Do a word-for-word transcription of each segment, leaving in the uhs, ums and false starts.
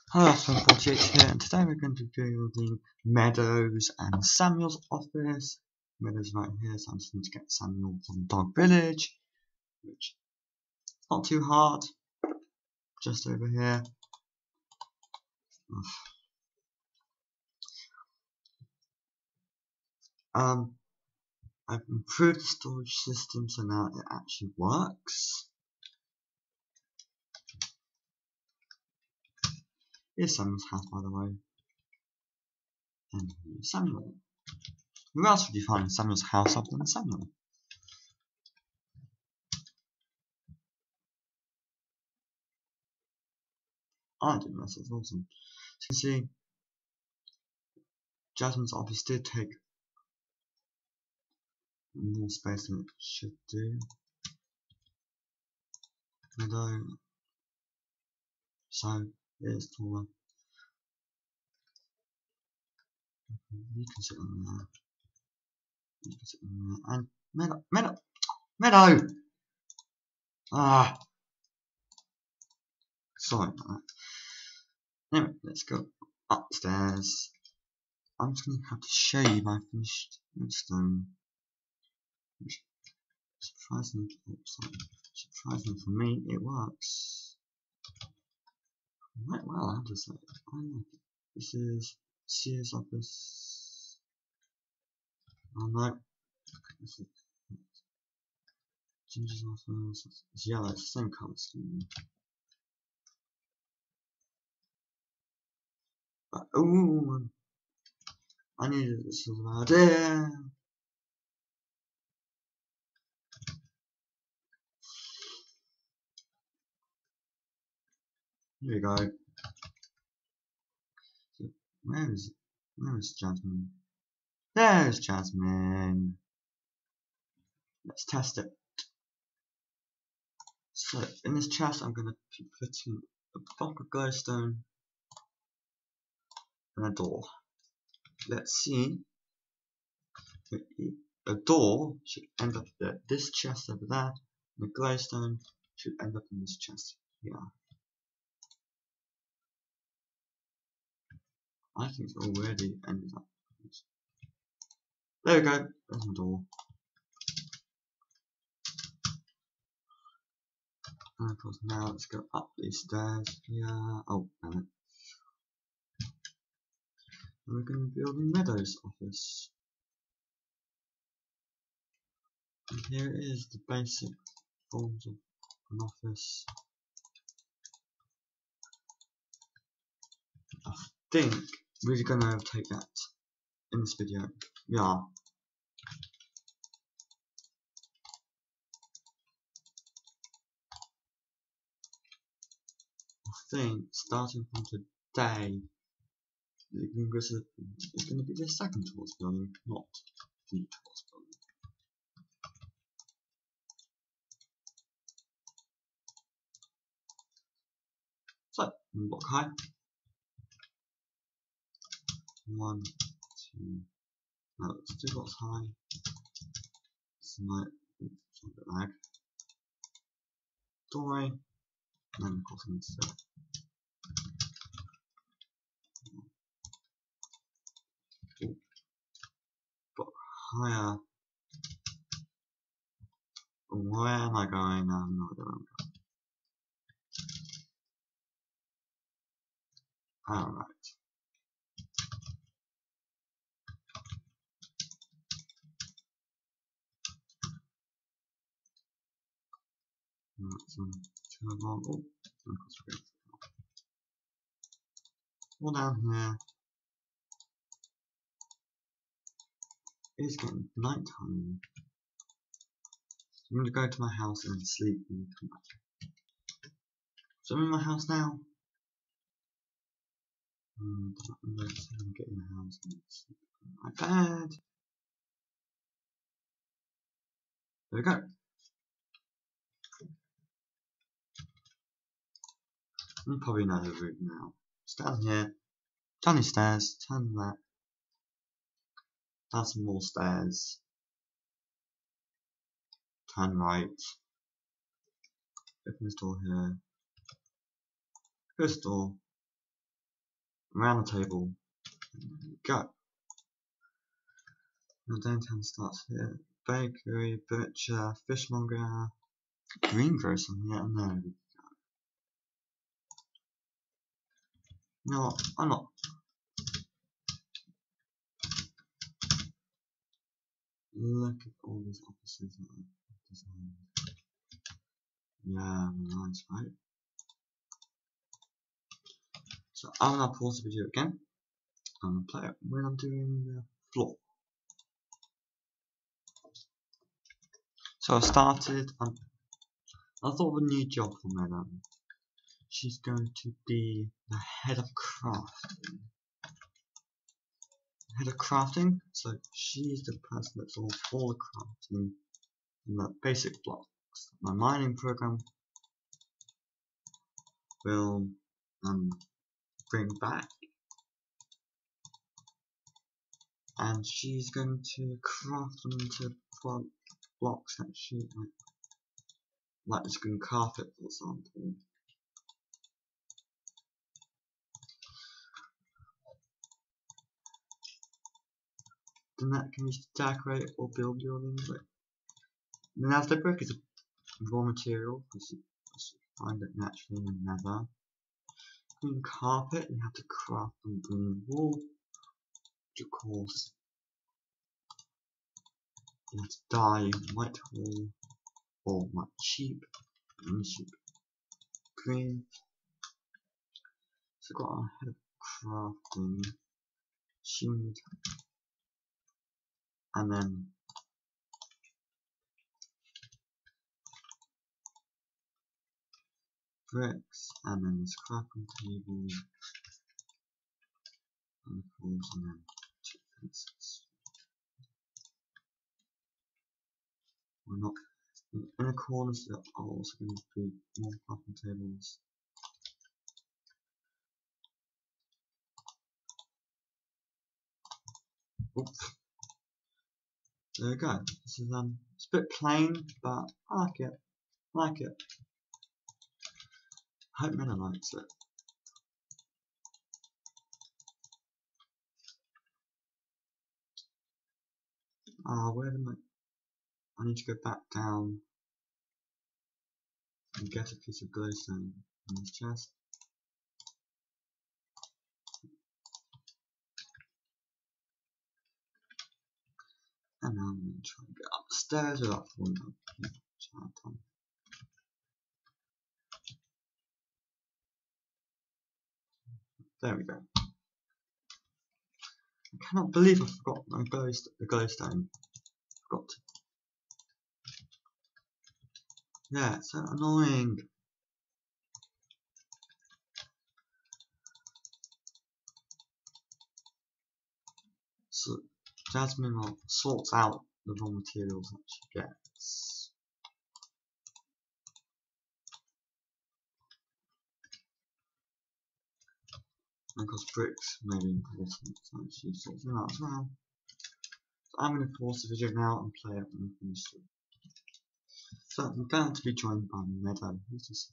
Hello, Redstone forty-eight here, and today we're going to be building Meadows and Samuel's office. Meadows right here, so I'm just going to get Samuel from Dog Village, which is not too hard, just over here. Um, I've improved the storage system, so now it actually works. Here's Samuel's house, by the way. And here's Samuel. Who else would you find in Samuel's house other than Samuel? I didn't know, so it's awesome. So you can see, Jasmine's office did take more space than it should do. Meadow, so it is taller. You can sit on there. You can sit on there. And Meadow, Meadow, Meadow! Ah, sorry about that. Anyway, let's go upstairs. I'm just going to have to show you my finished redstone, which surprisingly, oops, sorry, surprisingly for me, it works quite well. I have to say, I like it. This is Sears office. Oh no, this is Ginger's office. It's yellow. It's the same colour scheme. But ooh, I needed this sort of idea. Here we go. So where is where is Jasmine? There's Jasmine. Let's test it. So in this chest, I'm going to be putting a block of glowstone and a door. Let's see. A door should end up there. This chest over there, and the glowstone should end up in this chest here. I think it's already ended up. There we go. There's my door. And of course, now let's go up these stairs here. Oh, damn it. And we're going to be building Meadows' office. And here is the basic forms of an office. I think we're going to overtake that in this video. We are. I think starting from today, it's going to be the second tallest building, not the tallest building. So, block height. One, two, no, it's two blocks high. It's my, oops, a bit lag. Doorway, and then of course I need to oh, block higher. Where am I going? I have no idea where I'm going. Alright. That's um, turn on. Oh, all down here. It's getting night time. I'm going to go to my house and sleep and come back. So I'm in my house now. And I'm going to get in the house and sleep on my bed. There we go. You probably know the route now. It's down here, down these stairs, turn left, down some more stairs, turn right, open this door here, close the door, around the table. There we go. Now downtown starts here. Bakery, butcher, fishmonger, greengrocer, yeah, and there we go. You know what? I'm not. Look at all these offices that I've designed. Yeah, nice, right? So I'm gonna pause the video again. I'm gonna play it when I'm doing the floor. So I started. Um, I thought of a new job for Meadow. She's going to be the head of crafting. Head of crafting. So she's the person that does all the crafting and the basic blocks. My mining program will um bring back. And she's going to craft them into blocks that she like, like this green carpet, for example. Then that can be used to decorate or build buildings. Like, then as the brick is a raw material, because you, you find it naturally in the nether. Green carpet, you have to craft from green wool, which of course you have to dye white wool or white sheep, and sheep green. So I've got our head of crafting, shield, and then bricks, and then this crafting table, and of course, and then two fences. We're not in the corners that are also going to be more crafting tables. Oops. There we go. This is um, it's a bit plain, but I like it. I like it. I hope Meadow likes it. Ah, where am I? I need to go back down and get a piece of glowstone in this chest. And now I'm going to try and get upstairs without falling down. There we go. I cannot believe I forgot my glowst the glowstone. Forgot to. Yeah, it's so annoying. So Jasmine sorts out the raw materials that she gets. And because bricks may be important, so she sorts them out as well. So I'm going to pause the video now and play it when I finish it. So I'm going to be joined by Meadow, who's just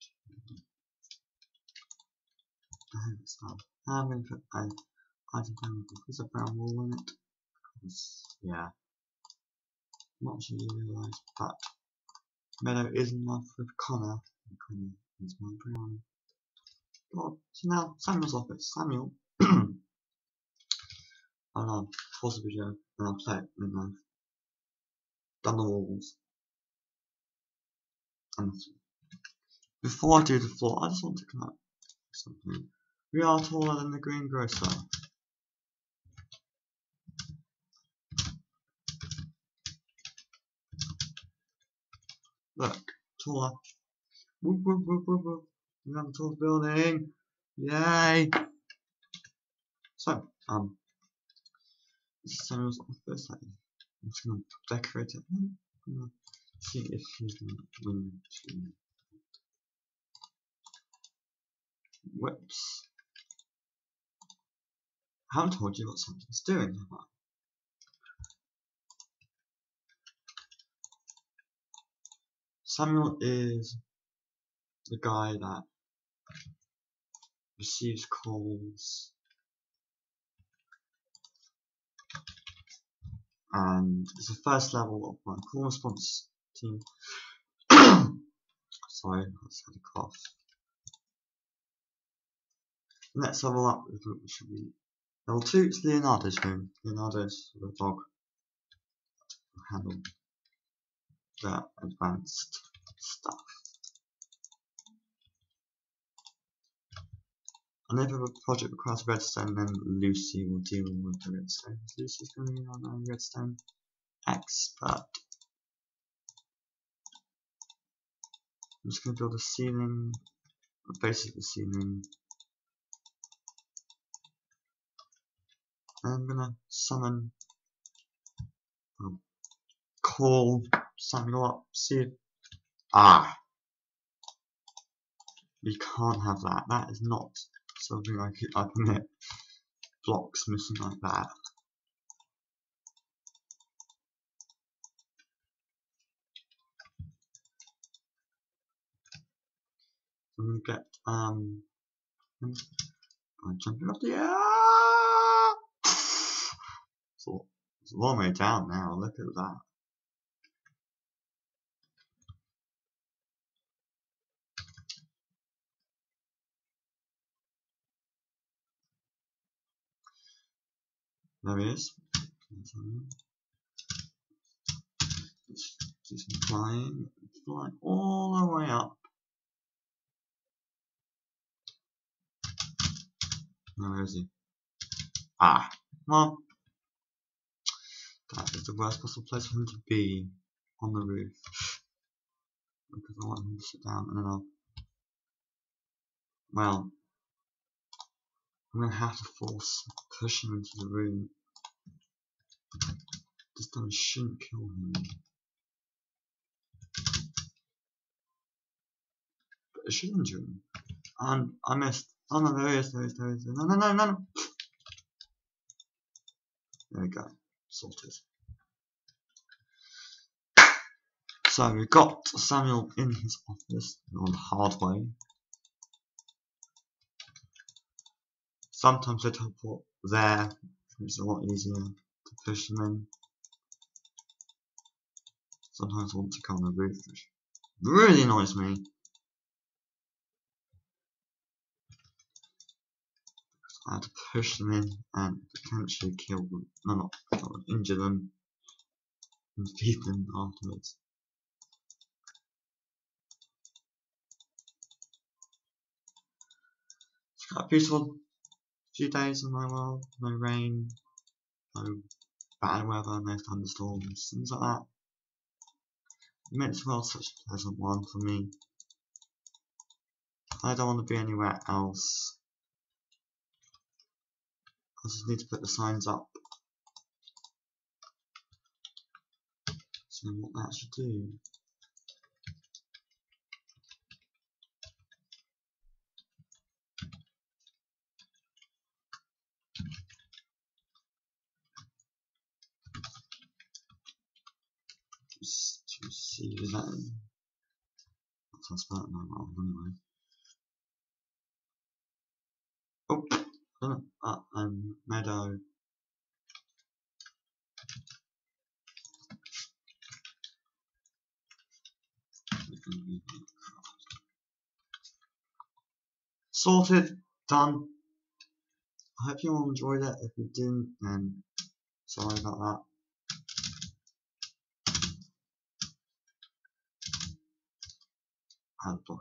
I'm going to put a item down with a piece of brown wool in it, because, yeah, I'm not sure you realise, but Meadow is in love with Connor, and Connor is my brown dog. So now, Samuel's office. Samuel, I'll pause the video and I'll play it when I've done the walls. And before I do the floor, I just want to come up with something. We are taller than the greengrocer. Look, taller. Whoop, whoop, whoop, whoop, whoop. We have a tall building. Yay! So, um, this is Samuel's office. I'm just gonna decorate it. I'm gonna see if he's gonna win to. Whoops. I haven't told you what something's doing, have I? Samuel is the guy that receives calls and it's the first level of my call response team. Sorry, I just had a cough. Next level up should be level two. It's Leonardo's room. Leonardo's the dog who handle the advanced stuff. And if a project requires redstone, then Lucy will deal with the redstone. Lucy's going to be our redstone expert. I'm just going to build a ceiling, a base of the ceiling. And I'm going to summon, um, call Samuel up, see if, ah, we can't have that. That is not something I could, I permit. Blocks missing like that. I'm going to get, um, by jumping off the air. So it's a long way down now, look at that. There he is. Let's do some flying. Flying all the way up. Now where is he? Ah, well, that is the worst possible place for him to be, on the roof. Because I want him to sit down and then I'll, well, I'm going to have to force push him into the room. This time shouldn't kill him. But it should injure him. And I missed. Oh no, there he is, there he is, there he is. No, no, no, no, no. There we go. Sorted. So we got Samuel in his office on the hard way. Sometimes they teleport there, it's a lot easier to push them in. Sometimes I want to come on the roof, which really annoys me. I have to push them in and potentially kill them, no, not kill them, injure them, and feed them afterwards. It's quite a peaceful few days in my world. No rain, no bad weather, no thunderstorms, things like that. It makes the world such a pleasant one for me. I don't want to be anywhere else. I just need to put the signs up. So what that should do. Just to see is that what's I spell it my world anyway. Oh, oh uh, um, Meadow. Sorted, done. I hope you all enjoyed it. If you didn't, then sorry about that. I had a block.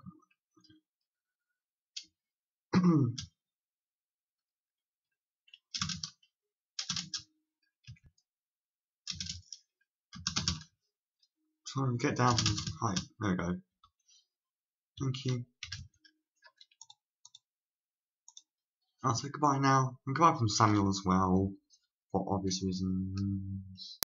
Try and get down from this height. There we go. Thank you. I'll say goodbye now. And goodbye from Samuel as well, for obvious reasons.